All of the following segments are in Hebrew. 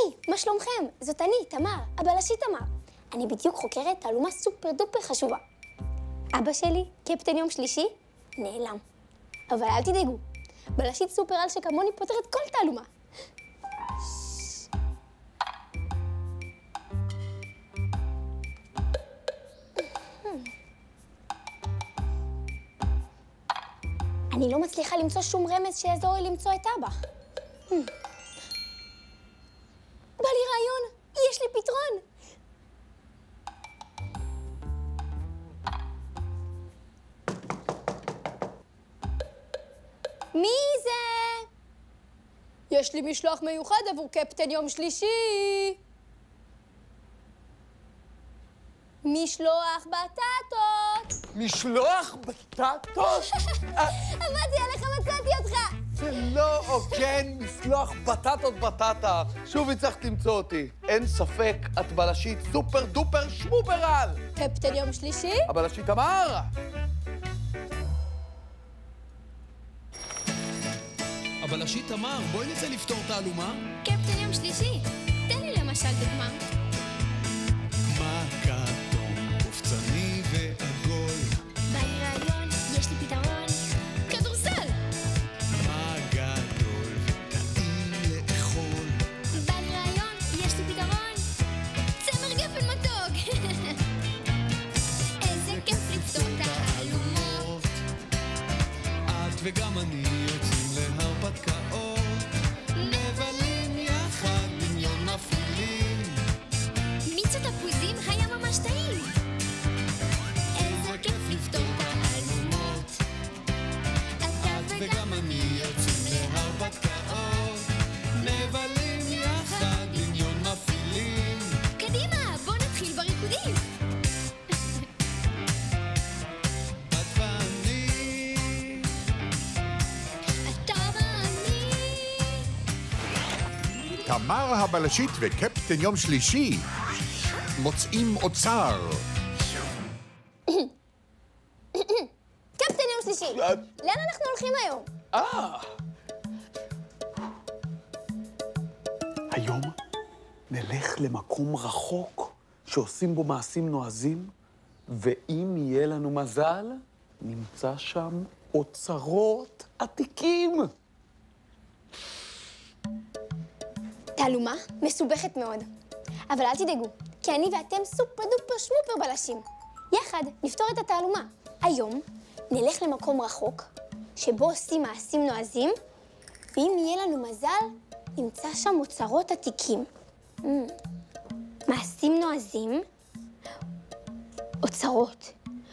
היי, מה שלומכם? זאת אני, תמר, הבלשית תמר. אני בדיוק חוקרת תעלומה סופר דופר חשובה. אבא שלי, קפטן יום שלישי, נעלם. אבל אל תדאגו, בלשית סופר על שכמוני פותרת כל תעלומה. אני לא מצליחה למצוא שום רמז שיעזור לי למצוא את אבא. בא לי רעיון, יש לי פתרון. מי זה? יש לי משלוח מיוחד עבור קפטן יום שלישי. משלוח בטטות. משלוח בטטות? עבדתי עליך, מצאתי אותך. זה לא הוגן, משלוח בטטות בטטה. שוב הצלחת למצוא אותי. אין ספק, את בלשית סופר דופר שמופרל. קפטן יום שלישי? הבלשית תמר. הבלשית תמר, בואי נצא לפתור תעלומה. קפטן יום שלישי, תן לי למשל דוגמה. מה כתום, קופצני ועגול. בא לי רעיון, יש לי פתרון. כדורסל! מה גדול וטעים לאכול. בא לי רעיון, יש לי פתרון. צמר גפן מתוק! איזה כיף לפתור תעלומות. את וגם אני יוצאים להרפתקאות. מבלים יחד דמיון מפעילים. מיץ התפוזים היה ממש טעים. איזה כיף לפתור תעלומות. את וגם אני יוצאים להרפתקאות. מבלים יחד דמיון מפעילים. קדימה, בוא נתחיל בריקודים. את ואני. אתה ואני. תמר הבלשית וקפטן יום שלישי מוצאים אוצר. קפטן יום שלישי, לאן אנחנו הולכים היום? היום נלך למקום רחוק שעושים בו מעשים נועזים, ואם יהיה לנו מזל, נמצא שם אוצרות עתיקים. תעלומה מסובכת מאוד. אבל אל תדאגו, כי אני ואתם סופר דופר שמופר בלשים. יחד נפתור את התעלומה. היום נלך למקום רחוק, שבו עושים מעשים נועזים, ואם יהיה לנו מזל, נמצא שם אוצרות עתיקים. מעשים נועזים, אוצרות.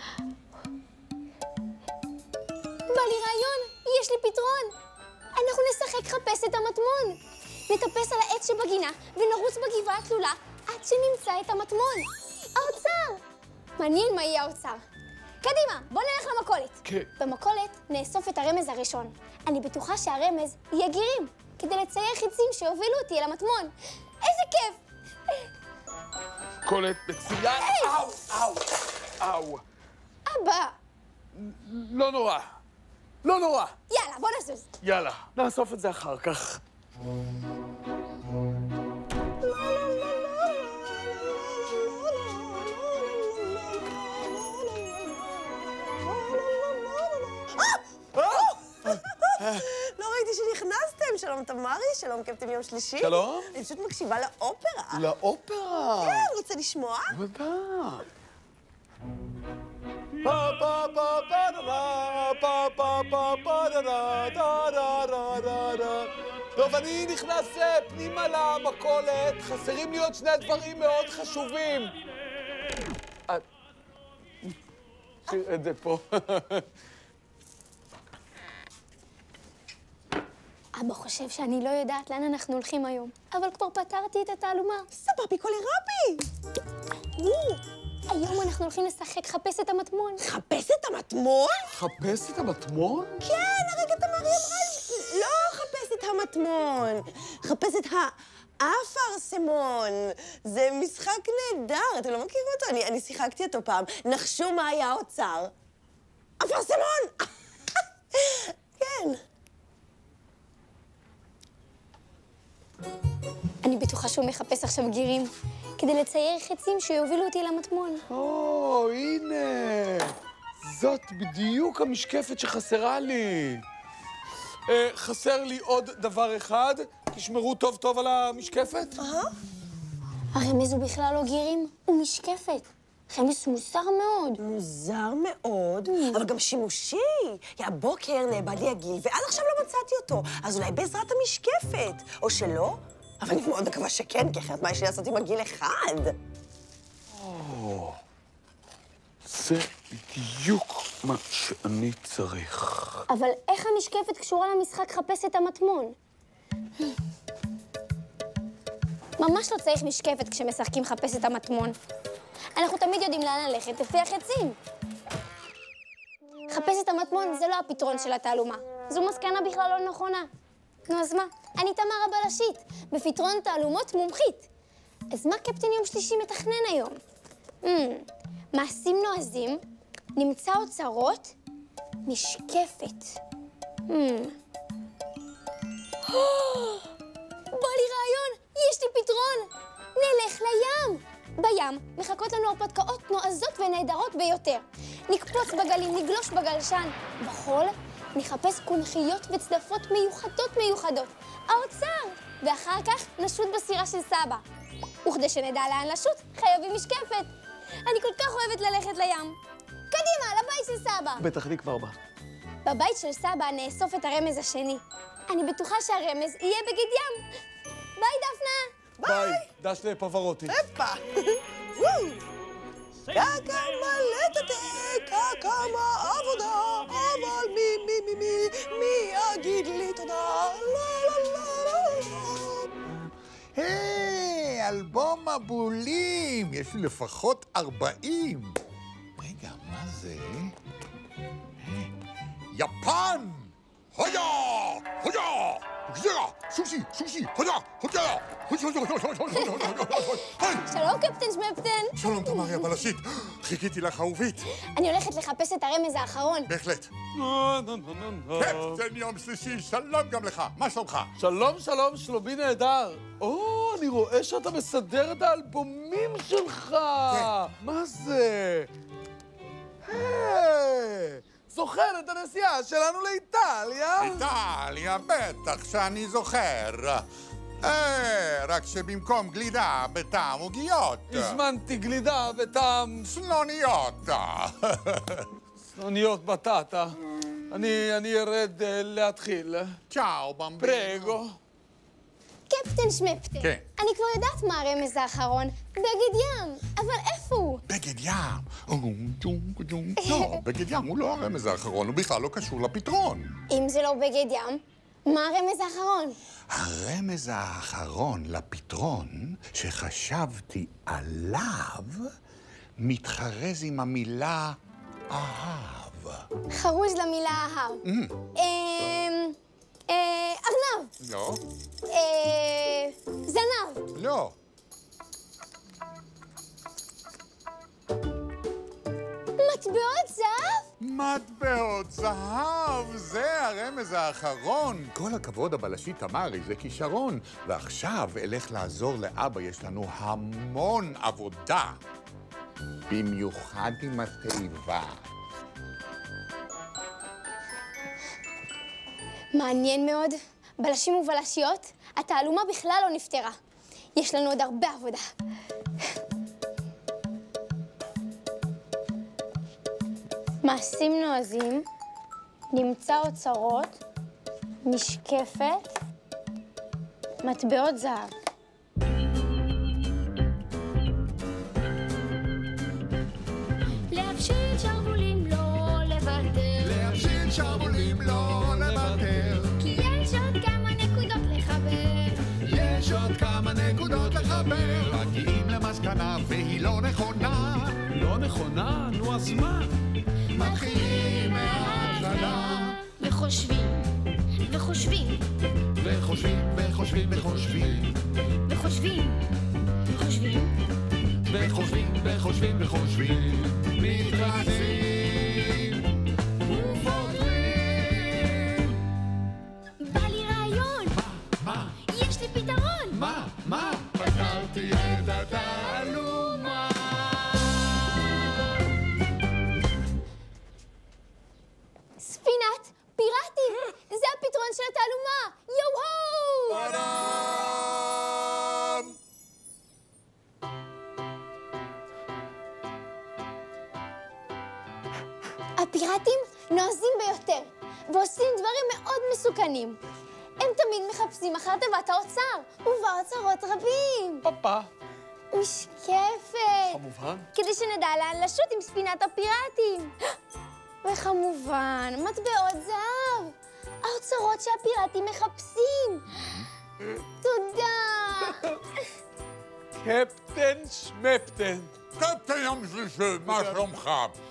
בא לי רעיון, יש לי פתרון. אנחנו נשחק חפש את המטמון. נטפס על העץ שבגינה ונרוץ בגבעה התלולה עד שנמצא את המטמון. האוצר! מעניין מה יהיה האוצר. קדימה, בוא נלך למכולת. כן. במכולת נאסוף את הרמז הראשון. אני בטוחה שהרמז יהיה גירים, כדי לצייר חיצים שהובילו אותי אל המטמון. איזה כיף! קולט מצוין. אאו, אאו, אאו. אבא! לא נורא. לא נורא. יאללה, בוא נזוז. יאללה, נאסוף את זה אחר כך. לא ראיתי שנכנסתם. שלום תמרי, שלום קפטן יום שלישי. שלום. אני פשוט מקשיבה לאופרה. לאופרה. כן, רוצה לשמוע? בוודאי. טוב, אני נכנס פנימה למכולת. חסרים לי עוד שני דברים מאוד חשובים. שיר את זה פה. אבא חושב שאני לא יודעת לאן אנחנו הולכים היום, אבל כבר פתרתי את התעלומה. סבבה, קולי רבי. היום אנחנו הולכים לשחק חפש את המטמון. חפש את המטמון? חפש את המטמון? כן, הרגע תמרי אמרה לי. לא חפש את המטמון. חפש את האפרסמון. זה משחק נהדר, אתם לא מכירים אותו? אני שיחקתי אותו פעם. נחשו מה היה האוצר? אפרסמון! כן. אני אני בטוחה שהוא מחפש עכשיו גירים, כדי לצייר חצים שיובילו אותי למטמון. הנה. זאת בדיוק המשקפת שחסרה לי. חסר לי עוד דבר אחד. תשמרו טוב טוב על המשקפת. הרמז הוא בכלל לא גירים, הוא משקפת. רמז מוזר מאוד. מוזר מאוד, אבל גם שימושי. הבוקר נאבד לי הגיל, ועד עכשיו לא מצאתי אותו. אז אולי בעזרת המשקפת. או שלא? אבל אני מאוד מקווה שכן, כי אחרת מה יש לי לעשות עם הגיל אחד? זה בדיוק מה שאני צריך. אבל איך המשקפת קשורה למשחק חפש את המטמון? ממש לא צריך משקפת כשמשחקים חפש את המטמון. אנחנו תמיד יודעים לאן ללכת לפי החצים. חפש את המטמון זה לא הפתרון של התעלומה. זו מסקנה בכלל לא נכונה. נו, אז מה? אני תמר הבלשית, בפתרון תעלומות מומחית. אז מה קפטן יום שלישי מתכנן היום? מעשים נועזים, נמצא אוצרות, משקפת. בא לי רעיון, יש לי פתרון. נלך לים. בים מחכות לנו הרפתקאות נועזות ונהדרות ביותר. נקפוץ בגלים, נגלוש בגלשן. בחול נחפש קונכיות וצדפות מיוחדות. האוצר! ואחר כך נשוט בסירה של סבא. וכדי שנדע לאן לשוט, חייבים משקפת. אני כל כך אוהבת ללכת לים. קדימה, לבית של סבא. בטח אני כבר בא. בבית של סבא נאסוף את הרמז השני. אני בטוחה שהרמז יהיה בגיד ים. ביי, דפנה! ביי, דש לפברותי. הפה! קקה מלטת, קקה מעבודה, אבל מי יגיד לי תודה? היי, אלבום מבולים! יש לי לפחות 40. רגע, מה זה? יפן! הויה! הויה! גזירה! שושי! הויה! הויה! שלום, קפטן שמפטן. שלום, תמרי הבלשית. חיכיתי לך, אהובית. אני הולכת לחפש את הרמז האחרון. בהחלט. קפטן יום שלישי, שלום גם לך. מה שלומך? שלום, שלומי נהדר. אני רואה שאתה מסדר את האלבומים שלך. כן. מה זה? זוכר את הנסיעה שלנו לאיטליה? איטליה, בטח שאני זוכר. רק שבמקום גלידה בטעם עוגיות. הזמנתי גלידה בטעם סנוניות. סנוניות בטטה. אני ארד להתחיל. צ'או, במבינו. פרגו. קפטן שמפטן. כן. אני כבר יודעת מה הרמז האחרון. בגד ים. אבל איפה הוא? בגד ים. לא, בגד ים הוא לא הרמז האחרון, הוא בכלל לא קשור לפתרון. אם זה לא בגד ים, מה הרמז האחרון? הרמז האחרון לפתרון שחשבתי עליו מתחרז עם המילה אהב. חרוז למילה אהב. ארנב. לא. זנב. לא. מטבעות זהב? מטבעות זהב, זה הרמז האחרון. כל הכבוד, הבלשית תמרי, זה כישרון. ועכשיו אלך לעזור לאבא, יש לנו המון עבודה. במיוחד עם התיבה. מעניין מאוד. בלשים ובלשיות, התעלומה בכלל לא נפתרה. יש לנו עוד הרבה עבודה. מעשים נועזים, נמצא אוצרות, משקפת, מטבעות זהב. להפשיל שרוולים לא לוותר. להפשיל שרוולים לא לוותר. כי יש עוד כמה נקודות לחבר. יש עוד כמה נקודות לחבר. מגיעים למסקנה והיא לא נכונה. לא נכונה? נו, אז מה? מתחילים מההתחלה. וחושבים, וחושבים, וחושבים, וחושבים, וחושבים. וחושבים, וחושבים, וחושבים, וחושבים, וחושבים. מתרכזים ופותרים. בא לי רעיון. מה? יש לי פתרון. מה? ועושים דברים מאוד מסוכנים. הם תמיד מחפשים אחר תיבת האוצר, ובאוצרות רבים. פאפה. משקפת. כמובן. כדי שנדע לאן לשוט עם ספינת הפיראטים. וכמובן, מטבעות זהב. האוצרות שהפיראטים מחפשים. תודה. קפטן שמפטן. קפטן ים שלישי, מה שלומך?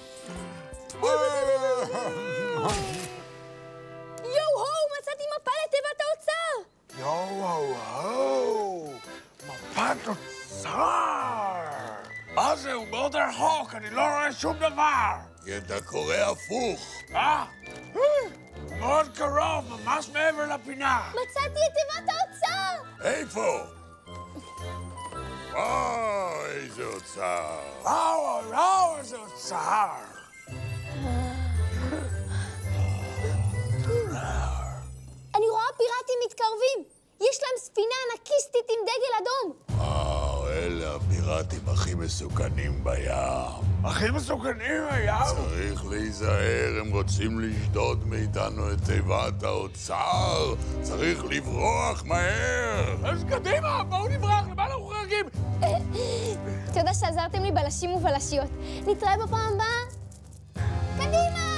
יו-הו, מצאתי מפה לתיבת האוצר. יו-הו-הו, מפת אוצר. מה זה? הוא מאוד רחוק, אני לא רואה שום דבר. כי אתה קורא הפוך. הוא מאוד קרוב, ממש מעבר לפינה. מצאתי את תיבת האוצר. איפה? איזה אוצר. וואו, איזה אוצר. אני רואה פיראטים מתקרבים. יש להם ספינה ענקיסטית עם דגל אדום. אלה הפיראטים הכי מסוכנים בים. הכי מסוכנים בים? צריך להיזהר, הם רוצים לשדוד מאיתנו את תיבת האוצר. צריך לברוח מהר. אז קדימה, בואו נברח, למה אנחנו חרגים? תודה שעזרתם לי בלשים ובלשיות. נתראה בפעם הבאה. קדימה!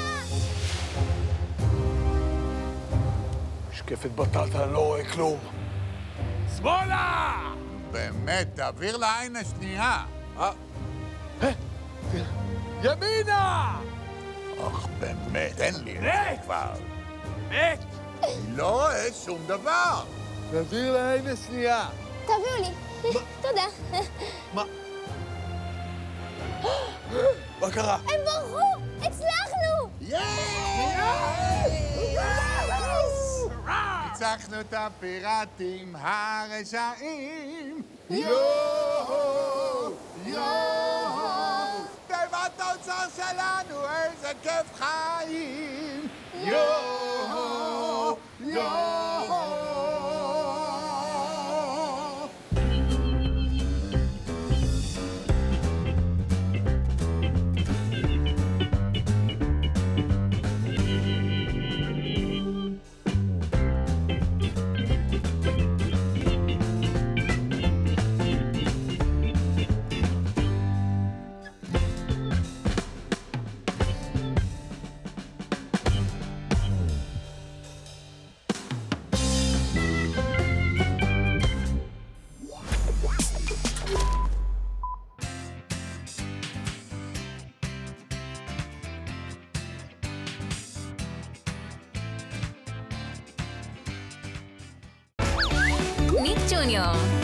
משקפת בטטה, לא רואה כלום. שמאלה! באמת, תעביר לעין השנייה. ימינה! אך באמת, תן לי את זה כבר. מת! אני לא רואה שום דבר. תעביר לעין השנייה. תביאו לי. תודה. מה קרה? הם ברחו! הצלחנו! ניצחנו את הפיראטים הרשעים. תיבת האוצר שלנו, איזה כיף חיים. ניק ג'וניור